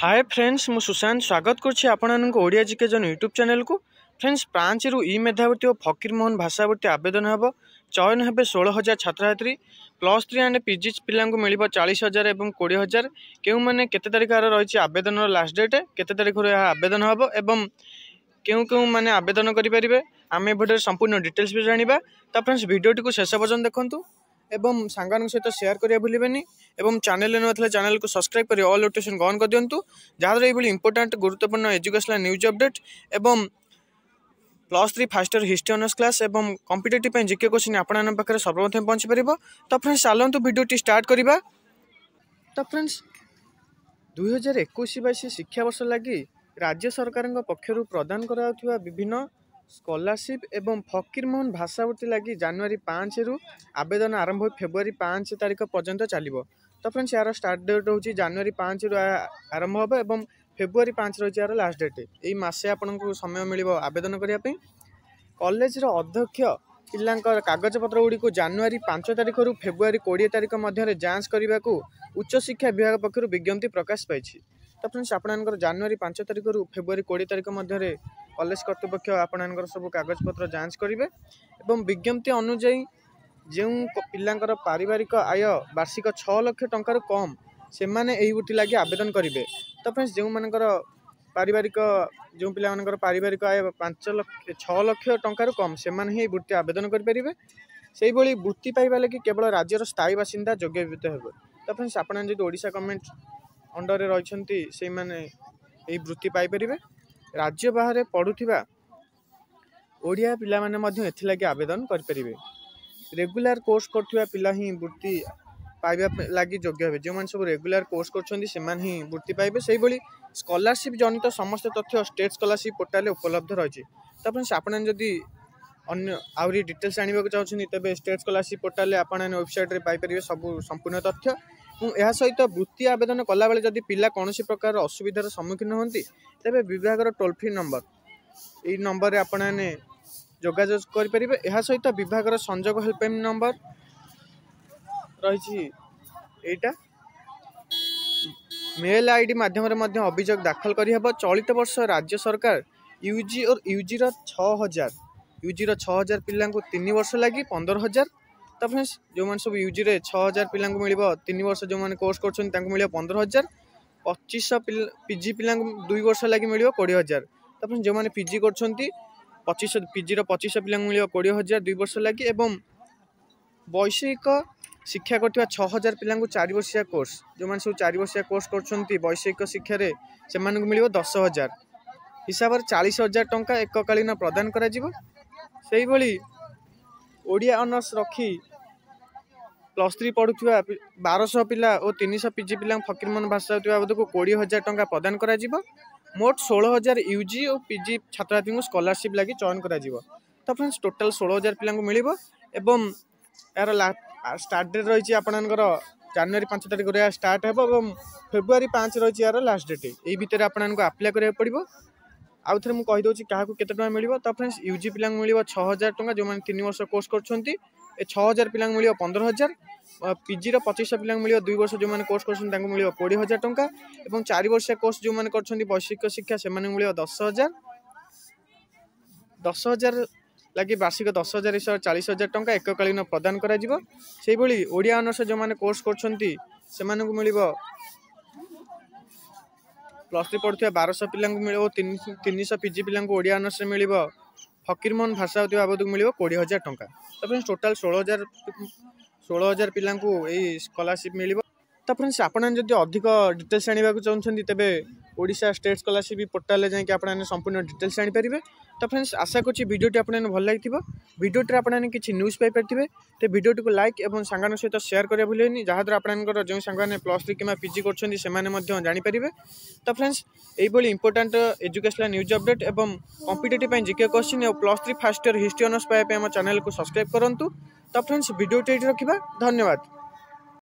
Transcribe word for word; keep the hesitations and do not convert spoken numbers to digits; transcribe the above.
Hi friends मु सुशांत स्वागत करछि आपननको ओडिया जीके जन यूट्यूब चैनल को। फ्रेंड्स पाँच रु ई मेधावृत्ति और फकीर मोहन भाषावृत्ति आवेदन हेबो। चयन हेबे सोलह हजार छात्र छात्री। प्लस थ्री एंड पीजी पिला मिल चालीस हजार और कोड़े हजार। क्यों मैंने केते तारीख रही आवेदन लास्ट डेट केते तारीख आवेदन हेबो एवं क्यों क्यों मैंने आवेदन करें आम भिडियो संपूर्ण डिटेल्स भी जाना। तो फ्रेंड्स वीडियो को शेष पर्यटन देखूँ एवं सांगन सहित शेयर करिया भूलिबेनी एवं चैनल नथिले चैनल को सब्सक्राइब करी ऑल नोटिफिकेशन ऑन कर दियंतु जहाद्वारा ये इंपोर्टेंट गुरुत्वपूर्ण एजुकेशनल न्यूज अपडेट एवं plus three first year history honours class एवं कॉम्पिटिटिव जीके क्वेश्चन आपन पाखे सर्वप्रथम पहुंची पारिबो। तो फ्रेंड्स चलतु वीडियो स्टार्ट करिबा। तो फ्रेंड्स दुई हजार इक्कीस बाईस शिक्षा वर्ष लगी राज्य सरकार पक्षर प्रदान करा विभिन्न स्कॉलरशिप एवं फकीर मोहन भाषावृत्ति लगी जनवरी पाँच रु आवेदन आरंभ हो फेब्रुआरी पाँच तारीख पर्यंत चलो। तो फ्रेंड्स यार स्टार्ट डेट हूँ जनवरी पाँच रु आरंभ हो एवं फेब्रुआरी पाँच रही यार लास्ट डेट। यही मसे आपको समय मिल आवेदन करने। कॉलेज अध्यक्ष पिला कागजपत्र गुड़ी जनवरी पाँच तारीख रु फेब्रुआरी कोड़े तारीख मध्य जांच करने को उच्च शिक्षा विभाग पक्षर विज्ञप्ति प्रकाश पाई। तो फ्रेंड्स आपनकर जनवरी पाँच तारीख रु फेब्रुआरी कोड़े तारीख मध्य कॉलेज कर्तृपक्ष आपनकर सब कागजपत्र जांच करेंगे एवं विज्ञप्ति अनुजाई जो पिलांकर पारिवारिक आय वार्षिक छः लाख टंकार कम से माने यही वृत्ति लगी आवेदन करेंगे। तो फ्रेंड्स जो मानकर पारिवारिक जो पिलांकर पारिवारिक आय पांच लाख छः लाख टंकार कम से माने ही वृत्ति आवेदन करेंगे। से ही वृत्ति पाइबा लगी केवल राज्यर स्थायी बासिंदा योग्यभूत हे। तो फ्रेंड्स आपन जो ओडिशा गवर्नमेंट अंडर रही से माने यही वृत्ति पाइपर। राज्य बाहर पढ़ुवा ओडिया पिला माने मध्य एथिलागि आवेदन करें। रेगुलर कोर्स करथिबा पिला ही वृत्ति पाइबा लगी योग्य हे। जो सब रेगुलर कोर्स करछन्ती से माने ही वृत्ति पाइबे। से ही स्कॉलरशिप जनित समस्त तथ्य स्टेट स्कॉलरशिप पोर्टल उपलब्ध रही। तो फ्रेंड्स आपन जदि अन्य आउरी डिटेल्स जानवा चाहते तेज स्टेट स्कॉलरशिप पोर्टल आप वेबसाइट पाइपर सब संपूर्ण तथ्य। यह सहित वृत्ति आवेदन कला बेले जदि पिला कौन प्रकार असुविधार सम्मुखीन होती तेरे विभाग विभाग टोल फ्री नंबर यही नंबर आपने जोगाजोग करेंगे। यह सहित विभाग संजोग हेल्पलाइन नंबर रही एटा मेल आईडी माध्यम अभियोग दाखल करहब। चलित वर्ष राज्य सरकार यूजी और यूजी छः हजार यूजी छः हजार पिला तीन वर्ष लगी पंद्रह हजार। तो फ्रेंड्स जो मैंने सब यूजी रे छः हजार पिला मिल तीन वर्ष जो मैंने कोर्स कर मिल पंद्रह हजार पच्चीस पीजी पिला दुई वर्ष लगी मिल कोड़े हजार। तो फ्रेंड्स जो मैंने पीजी कर पच्चीस पीजी पच्चीस पिला मिल कोड़े हजार दुई वर्ष लगी एवं वैषयिक शिक्षा कर छः हजार पिला चार वर्षिया कोर्स जो मैंने सब चार वर्षिया कोर्स कर वैषयिक शिक्षा से मिल दस हजार हिसाब से चालीस हजार टंका एककालीन प्रदान कर। ओडिया ऑनर्स रखी प्लस थ्री पढ़ुवा बारश पिला और तीन सौ पीजी पिला फकीर मोहन भाषा को कोड़े हजार टंका प्रदान कर मोट सोलह हजार यूजी और पीजी छात्र छात्री स्कॉलरशिप लगी चयन कर। तो फ्रेंड्स टोटाल सोलह हजार पिला मिल एवं यार स्टार्ट डेट रही आपनकर जनवरी पाँच तारीख रहा स्टार्ट हो फेब्रुआरी पाँच रही यार लास्ट डेट। यही भितर आपको आप्लाय करा पड़ो। आउ थे मुझे कहीदे क्या केते टका मिल। तो फ्रेंड्स यूजी पिला मिल छः हजार टका जो मैंने तीन वर्ष कोर्स कर छः हजार पिला मिल पंद्रह हजार पीजी पच्चीस पिला मिल दुई वर्ष जो मैंने कोर्स कर मिल कोड़े हजार टंका और चार वर्षिया कोर्स जो मैंने कर वैषयिक शिक्षा से मिल दस हजार दस हजार लगी वार्षिक दस हजार हिसाब चालीस हजार टंका एककालीन प्रदान कर। ओडिया ऑनर्स जो मैंने कोर्स कर मिल प्लस थ्री पढ़ुवा बारश पिला मिल तीन तीन सौ पीजी पिला ओडिया ऑनर्स मिल फकीर मोहन भाषा बाबद मिल कोड़े हजार टंका। तो फ्रेंड्स टोटाल सोलह हजार सोलह हजार पिला यही स्कॉलरशिप मिल। तो फ्रेंड्स आपन जब अधिक डिटेल्स जानवा चाहते तेरे ओडिशा स्टेट स्कॉलरशिप पोर्टल जाकि संपूर्ण डिटेल्स जानीपर। तो फ्रेंड्स आशा करी वीडियो आपने भल लगी वीडियो आपने किसी न्यूज पाइपर तो वीडियो को लाइक और सांगन सहित शेयर करा भूलेनि जहाद्वारा आपंकर जो सांग प्लस थ्री कि पीजी कर जानीपर। तो फ्रेंड्स यही इंपोर्टेंट एजुकेशनल न्यूज अपडेट एवं कॉम्पिटिटिव जीके क्वेश्चन और plus three first year history honours पाइबा चैनल को सब्सक्राइब करूँ। तो फ्रेंड्स वीडियो रखा धन्यवाद।